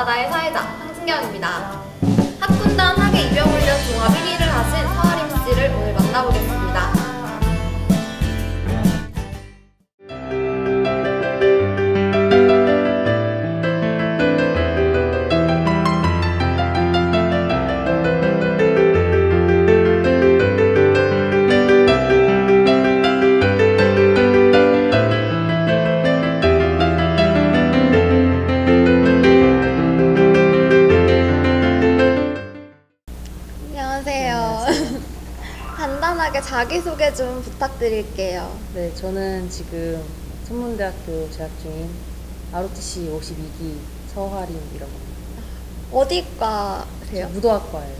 바나나의 사회자 황진경입니다. 학군단 학예 입영훈련 종합 1위를 하신 서아림 씨를 오늘 만나보겠습니다. 간단하게 자기소개 좀 부탁드릴게요. 네, 저는 지금 천문대학교 재학 중인 ROTC 52기 서하림이라고 합니다. 어디 과세요? 무도학과예요.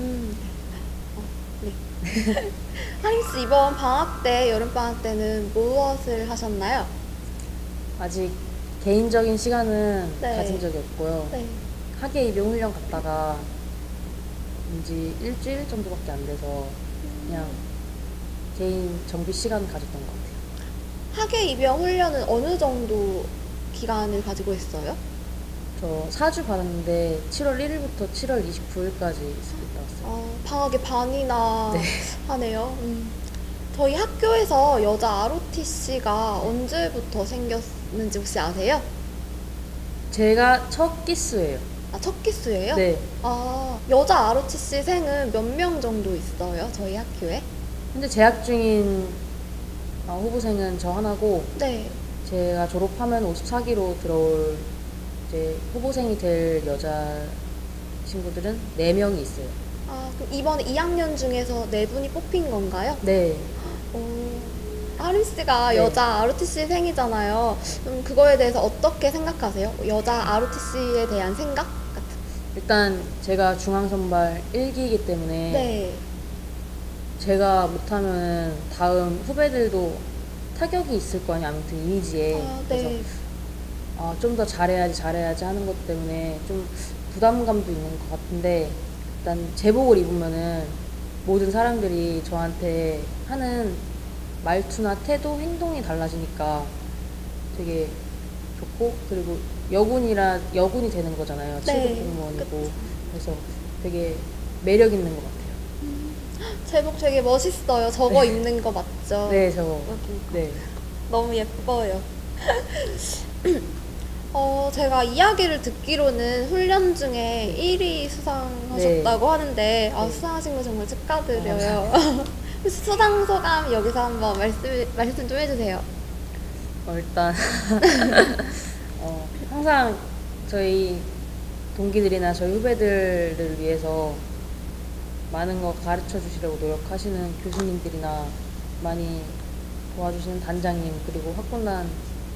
네. 하림씨 이번 방학 때, 여름방학 때는 무엇을 하셨나요? 아직 개인적인 시간은 네. 가진 적이 없고요. 네. 학예 입영 훈련 갔다가 이제 일주일 정도밖에 안 돼서 그냥 개인 정비 시간 가졌던 것 같아요. 학예 입영 훈련은 어느 정도 기간을 가지고 있어요? 저 4주 받았는데 7월 1일부터 7월 29일까지 있다 왔어요. 방학의 반이나 네. 하네요. 저희 학교에서 여자 ROTC가 언제부터 생겼는지 혹시 아세요? 제가 첫 기수예요. 첫 기수예요? 네. 여자 ROTC생은 몇 명 정도 있어요? 저희 학교에? 현재 재학 중인 후보생은 저 하나고, 네. 제가 졸업하면 54기로 들어올 이제 후보생이 될 여자 친구들은 4명이 있어요. 그럼 이번에 2학년 중에서 4분이 뽑힌 건가요? 네. 하림 씨가 네. 여자 ROTC생이잖아요. 그럼 그거에 대해서 어떻게 생각하세요? 여자 ROTC에 대한 생각 같은? 일단 제가 중앙선발 1기이기 때문에 네. 제가 못하면 다음 후배들도 타격이 있을 거 아니에요. 아무튼 이미지에. 네. 그래서 좀 더 잘해야지 하는 것 때문에 좀 부담감도 있는 것 같은데, 일단 제복을 입으면은 모든 사람들이 저한테 하는 말투나 태도, 행동이 달라지니까 되게 좋고, 그리고 여군이 되는 거잖아요. 네. 7급 공무원이고. 그래서 되게 매력 있는 것 같아요. 제복 되게 멋있어요. 저거 네. 입는 거 맞죠? 네, 저거. 네. 너무 예뻐요. 제가 이야기를 듣기로는 훈련 중에 1위 수상하셨다고 하는데, 네. 수상하신 거 정말 축하드려요. 혹시 수상 소감 여기서 한번 말씀 좀 해주세요. 일단 항상 저희 동기들이나 저희 후배들을 위해서 많은 거 가르쳐 주시려고 노력하시는 교수님들이나 많이 도와주시는 단장님, 그리고 학군단의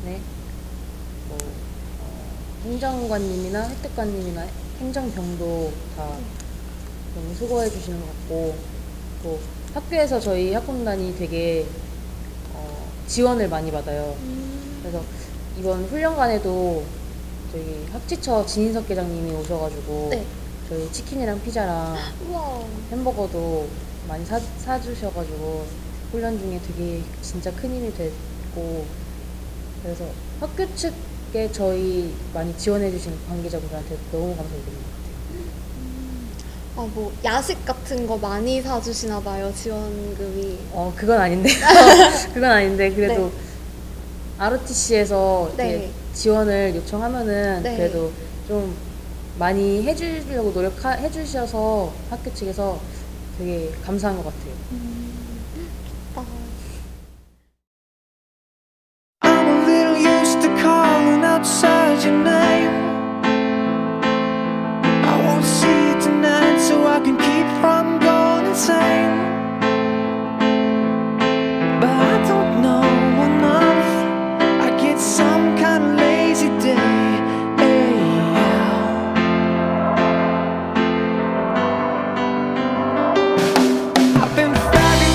행정관님이나 혜택관님이나 행정병도 다 너무 수고해 주시는 것 같고, 또 학교에서 저희 학군단이 되게 지원을 많이 받아요. 그래서 이번 훈련관에도 저희 학지처 진인석 계장님이 오셔가지고 네. 저희 치킨이랑 피자랑 우와. 햄버거도 많이 사주셔가지고 훈련 중에 되게 진짜 큰 힘이 됐고, 그래서 학교 측에 저희 많이 지원해주신 관계자분들한테 너무 감사드리는 것 같아요. 야식 같은 거 많이 사주시나 봐요, 지원금이. 그건 아닌데. 그건 아닌데, 그래도 네. ROTC에서 네. 지원을 요청하면은 네. 그래도 좀 많이 해주려고 해주셔서 학교 측에서 되게 감사한 것 같아요. I'm a little used to calling outside your name. I won't see you tonight so I can keep from going insane. But I don't know enough. I get some kind of lazy day. I've been fabulous.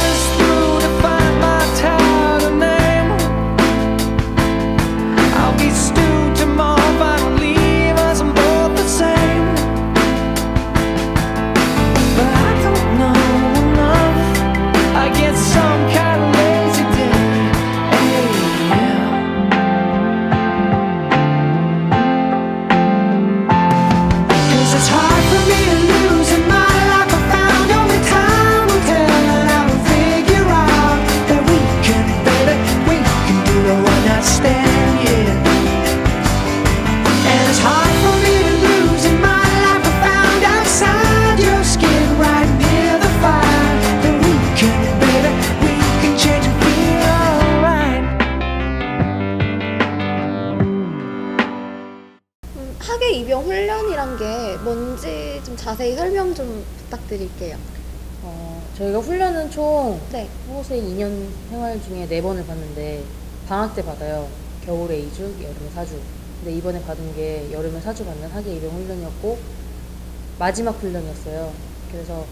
자세히 설명 좀 부탁드릴게요. 저희가 훈련은 총 네. 후보생 2년 생활 중에 4번을 받는데 방학 때 받아요. 겨울에 2주, 여름에 4주. 근데 이번에 받은 게 여름에 4주 받는 학예 입영 훈련이었고 마지막 훈련이었어요. 그래서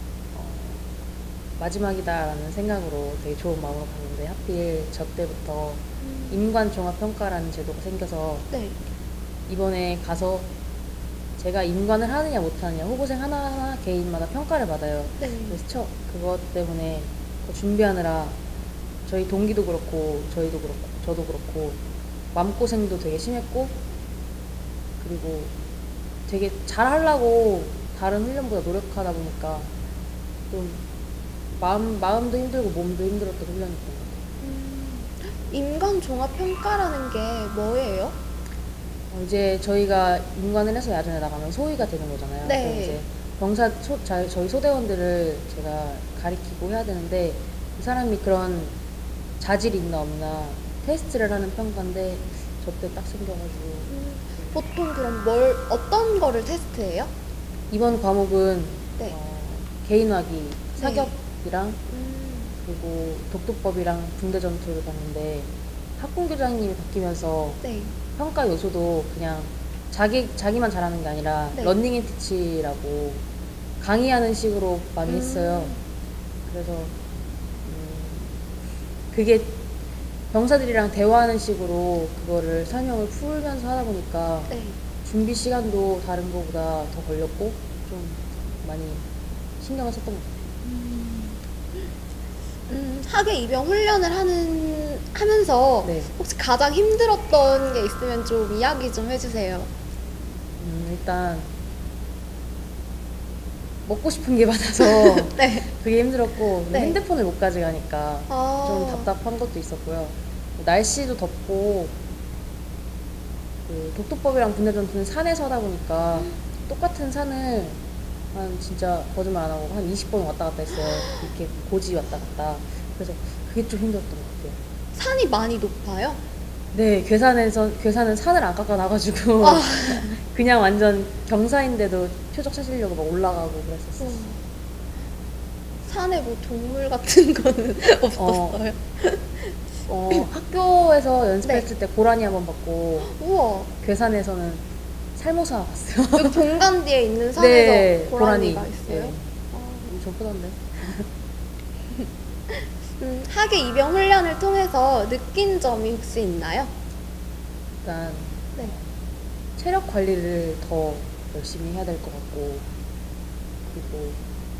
마지막이다라는 생각으로 되게 좋은 마음으로 갔는데 하필 저 때부터 임관 종합 평가라는 제도가 생겨서 네. 이번에 가서 제가 임관을 하느냐 못하느냐 후보생 하나하나 개인마다 평가를 받아요. 네. 그래서 그것 때문에 그거 준비하느라 저희 동기도 그렇고 저희도 그렇고 저도 그렇고 마음고생도 되게 심했고 그리고 되게 잘하려고 다른 훈련보다 노력하다 보니까 좀 마음도 힘들고 몸도 힘들었던 훈련이었던 것 같아요. 인간 종합 평가라는 게 뭐예요? 이제 저희가 임관을 해서 야전에 나가면 소위가 되는 거잖아요. 네. 그래서 이제 저희 소대원들을 제가 가리키고 해야 되는데 이 사람이 그런 자질이 있나 없나 테스트를 하는 평가인데 저 때 딱 생겨가지고 보통 그럼 어떤 거를 테스트해요? 이번 과목은 네. 개인화기, 사격이랑 음. 그리고 독도법이랑 군대 전투를 봤는데 학군교장님이 바뀌면서 네. 평가 요소도 그냥 자기만 잘하는 게 아니라 네. 런닝 앤 티치라고 강의하는 식으로 많이 했어요. 그래서 그게 병사들이랑 대화하는 식으로 그거를 설명을 풀면서 하다 보니까 네. 준비 시간도 다른 거보다 더 걸렸고 좀 많이 신경을 썼던 것 같아요. 학예 입영 훈련을 하면서 네. 혹시 가장 힘들었던 게 있으면 좀 이야기 좀 해주세요. 일단 먹고 싶은 게 많아서 네. 그게 힘들었고 근데 네. 핸드폰을 못 가져가니까 아. 좀 답답한 것도 있었고요. 날씨도 덥고 그 독도법이랑 군대 전투는 산에서 하다 보니까 똑같은 산을 한 진짜 거짓말 안 하고 한 20번 왔다 갔다 했어요. 이렇게 고지 왔다 갔다. 그래서 그게 좀 힘들었던 것 같아요. 산이 많이 높아요? 네, 괴산은 산을 안 깎아놔가지고 그냥 완전 경사인데도 표적 찾으려고 막 올라가고 그랬었어요. 산에 뭐 동물 같은 거는 없었어요? 학교에서 연습했을 네. 때 고라니 한번 봤고 우와. 괴산에서는 살모사 봤어요. 여기 본관 뒤에 있는 산에서 네, 고라니가 고라니. 있어요? 네. 엄청 크던데. 학예 입영 훈련을 통해서 느낀 점이 혹시 있나요? 일단 네. 체력 관리를 더 열심히 해야 될 것 같고 그리고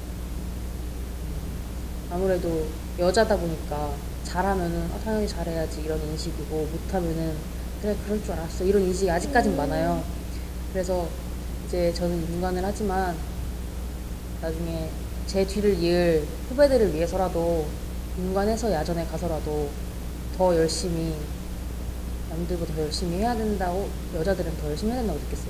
아무래도 여자다 보니까 잘하면은 당연히 잘해야지 이런 인식이고 못하면은 그래 그럴 줄 알았어 이런 인식이 아직까진 많아요. 그래서 이제 저는 인간을 하지만 나중에 제 뒤를 이을 후배들을 위해서라도 인간해서 야전에 가서라도 더 열심히 남들보다 더 열심히 해야 된다고 여자들은 더 열심히 해야 된다고 느꼈어요.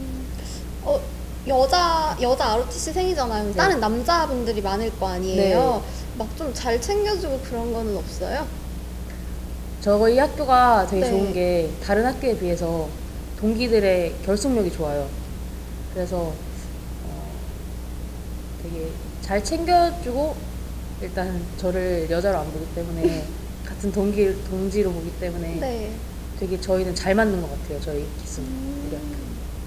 여자 ROTC 생이잖아요. 네. 다른 남자분들이 많을 거 아니에요? 막 좀 잘 챙겨주고 그런 거는 없어요? 저희 학교가 되게 네. 좋은 게 다른 학교에 비해서 동기들의 결속력이 좋아요. 그래서 되게 잘 챙겨주고 일단 저를 여자로 안 보기 때문에 같은 동지로 보기 때문에 네. 되게 저희는 잘 맞는 것 같아요. 저희 기수 우리 학교.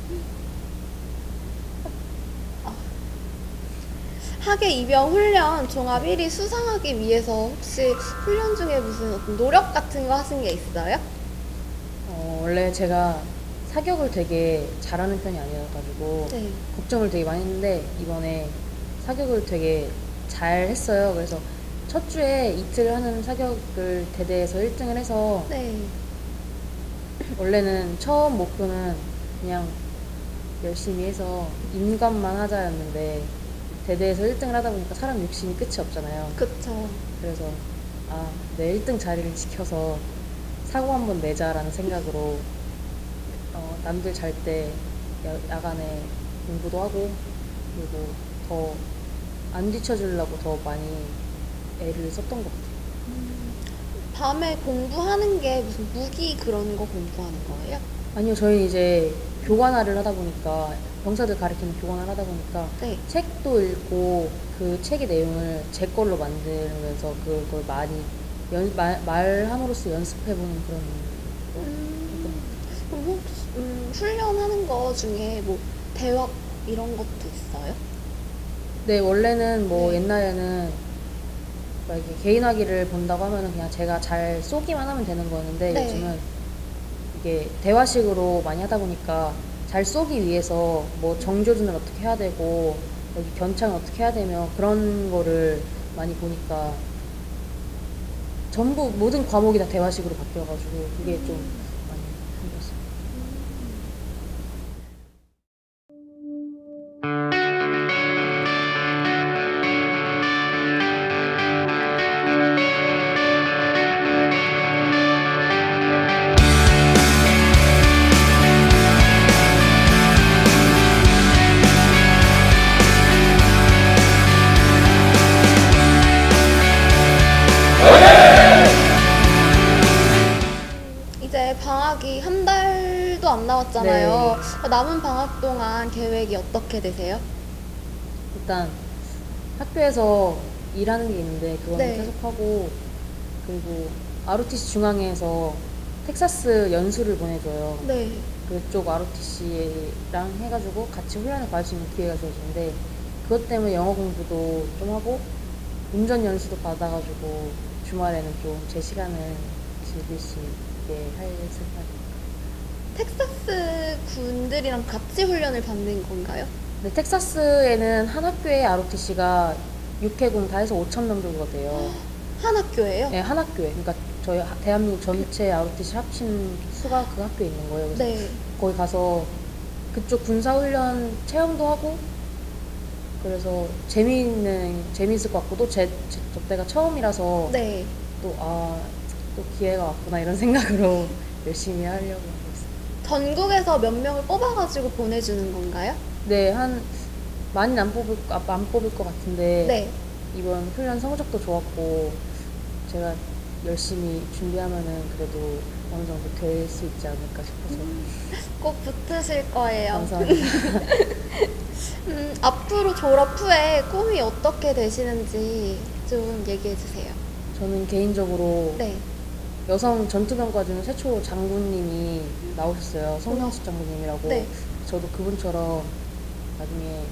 학예 입영 훈련 종합 1위 수상하기 위해서 혹시 훈련 중에 무슨 어떤 노력 같은 거 하신 게 있어요? 원래 제가 사격을 되게 잘하는 편이 아니어가지고 네. 걱정을 되게 많이 했는데 이번에 사격을 되게 잘 했어요. 그래서 첫 주에 이틀 하는 사격을 대대에서 1등을 해서 네. 원래는 처음 목표는 그냥 열심히 해서 인관만 하자였는데 대대에서 1등을 하다 보니까 사람 욕심이 끝이 없잖아요. 그쵸. 그래서 내 1등 자리를 지켜서 사고 한번 내자라는 생각으로 남들 잘 때 야간에 공부도 하고 그리고 더 안 뒤쳐주려고 더 많이 애를 썼던 것 같아요. 밤에 공부하는 게 무슨 무기 그런 거 공부하는 거예요? 아니요, 저희는 이제 교관화를 하다 보니까 병사들 가리키는 교관을 하다 보니까 네. 책도 읽고 그 책의 내용을 제 걸로 만들면서 그걸 많이 말함으로써 연습해보는 그런 그럼 혹시 훈련하는 거 중에 뭐 대화 이런 것도 있어요? 네, 원래는 뭐 네. 옛날에는 막 이렇게 개인화기를 본다고 하면은 그냥 제가 잘 쏘기만 하면 되는 거였는데 네. 요즘은 이게 대화식으로 많이 하다 보니까 잘 쏘기 위해서 뭐 정조준을 어떻게 해야 되고 여기 견창을 어떻게 해야 되며 그런 거를 많이 보니까 전부 모든 과목이 다 대화식으로 바뀌어가지고 그게 좀 많이 힘들었어요. 이제 방학이 한 달도 안 남았잖아요. 남은 방학 동안 계획이 어떻게 되세요? 일단 학교에서 일하는 게 있는데 그거는 네. 계속하고 그리고 ROTC 중앙에서 텍사스 연수를 보내줘요. 네. 그쪽 ROTC랑 해가지고 같이 훈련을 받을 수 있는 기회가 주어지는데 그것 때문에 영어 공부도 좀 하고 운전 연수도 받아가지고 주말에는 좀 제 시간을 즐길 수 있게 할 생각입니다. 텍사스 군들이랑 같이 훈련을 받는 건가요? 근데 텍사스에는 한 학교에 ROTC가 6회군 다 해서 5,000명 정도가 돼요. 한 학교예요? 네, 한 학교에. 그러니까 저희 대한민국 전체 ROTC 합친 수가 그 학교에 있는 거예요. 그래서 네. 거기 가서 그쪽 군사훈련 체험도 하고 그래서 재미있을 것 같고 또 저 때가 처음이라서 네. 또 기회가 왔구나 이런 생각으로 열심히 하려고 하고 있어요. 전국에서 몇 명을 뽑아가지고 보내주는 건가요? 네, 많이는 안 뽑을 것 같은데 네. 이번 훈련 성적도 좋았고 제가 열심히 준비하면은 그래도 어느 정도 될 수 있지 않을까 싶어서 꼭 붙으실 거예요. 감사합니다. 앞으로 졸업 후에 꿈이 어떻게 되시는지 좀 얘기해 주세요. 저는 개인적으로 네. 여성 전투병과 중 최초 장군님이 나오셨어요. 송명숙 장군님이라고. 네. 저도 그분처럼 나중에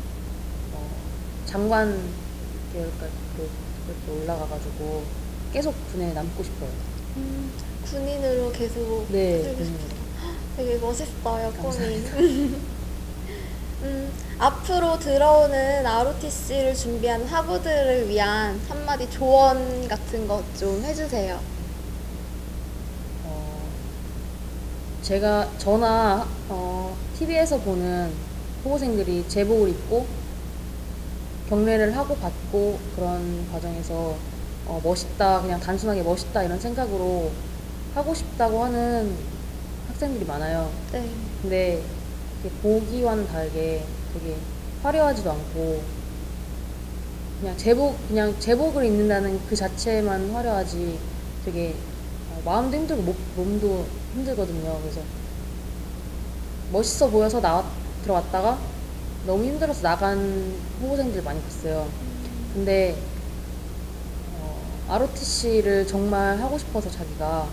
장관 계열까지 그렇게 올라가가지고 계속 군에 남고 싶어요. 군인으로 계속 네, 살고 군인으로. 싶어요. 되게 멋있어요, 꿈이. 감사합니다. 앞으로 들어오는 ROTC를 준비한 학우들을 위한 한마디 조언 같은 것 좀 해주세요. 저나 TV에서 보는 후보생들이 제복을 입고 경례를 하고 받고 그런 과정에서 멋있다, 그냥 단순하게 멋있다 이런 생각으로 하고 싶다고 하는 학생들이 많아요. 네. 근데 이렇게 보기와는 다르게 되게 화려하지도 않고 그냥 제복을 입는다는 그 자체만 화려하지 되게 마음도 힘들고 몸도 힘들거든요. 그래서 멋있어 보여서 들어왔다가 너무 힘들어서 나간 후보생들 많이 봤어요. 근데 ROTC를 정말 하고 싶어서 자기가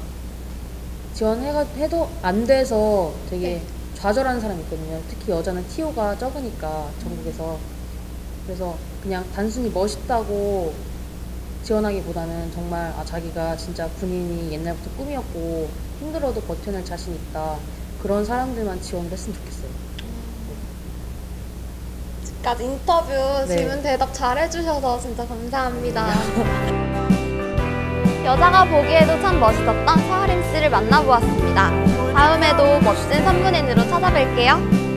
지원해도 안 돼서 되게 네. 좌절하는 사람이 있거든요. 특히 여자는 TO가 적으니까 전국에서. 그래서 그냥 단순히 멋있다고 지원하기보다는 정말 자기가 진짜 군인이 옛날부터 꿈이었고 힘들어도 버텨낼 자신 있다. 그런 사람들만 지원을 했으면 좋겠어요. 지금까지 인터뷰 네. 질문 대답 잘 해주셔서 진짜 감사합니다. 여자가 보기에도 참 멋있었던 서아림 씨를 만나보았습니다. 다음에도 멋진 선문인으로 찾아뵐게요.